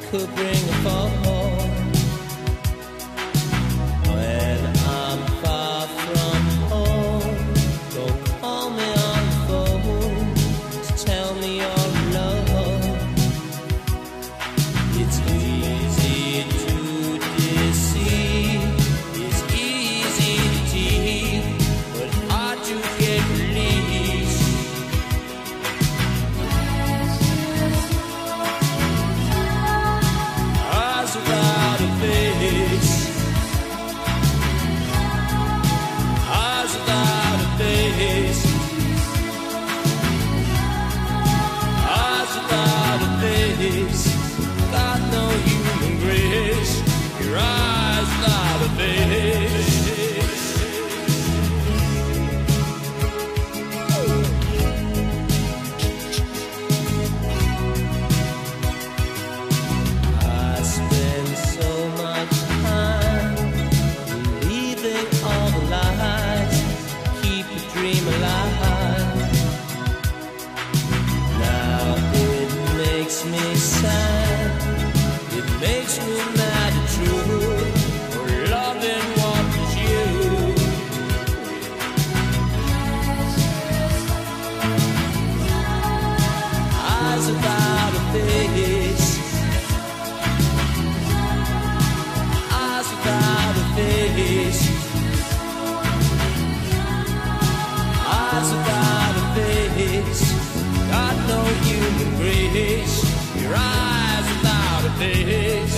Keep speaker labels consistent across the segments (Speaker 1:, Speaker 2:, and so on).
Speaker 1: could bring a fall. When I'm far from home, don't call me on the phone to tell me you're alone. It's easy to deceive, it's easy to deal, but hard to get release. Eyes without a face, eyes without a face, eyes without a face. Got no human grace. Your eyes without a face. I spend so much time believing all the lies, keep the dream alive. Now it makes me sad, it makes me mad and true, for loving what was you. Eyes without a face, eyes without a face, eyes without a face. Got no human grace. Your eyes without a face.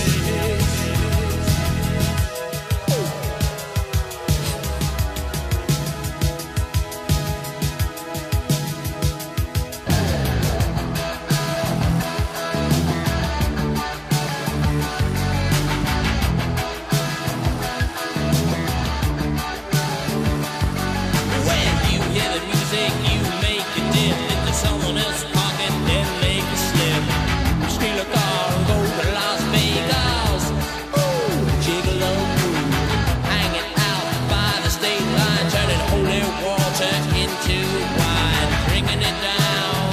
Speaker 1: When you hear the music, you make it dip into someone else's pocket, then make a slip. Steal a car and go to Las Vegas. Ooh, gigolo, hanging out by the state line, turning holy water into wine, drinking it down.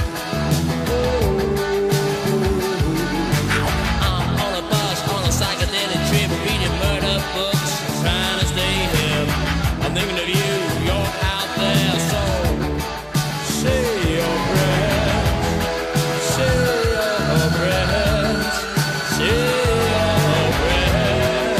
Speaker 1: I'm on a bus, on a psychedelic trip, reading murder books, trying to stay hip. I'm thinking of you, you're out there, so say your prayers, say your prayers, say your prayers.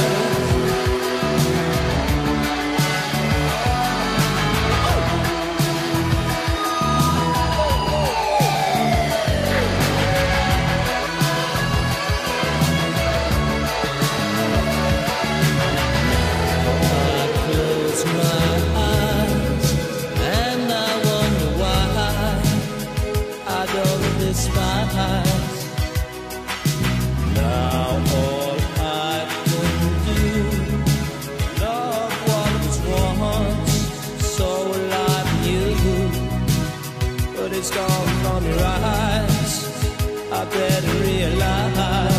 Speaker 1: I close my eyes and I wonder why I don't despise. Now all I can do, love what was once so alive in you, but it's gone from your eyes. I better realize.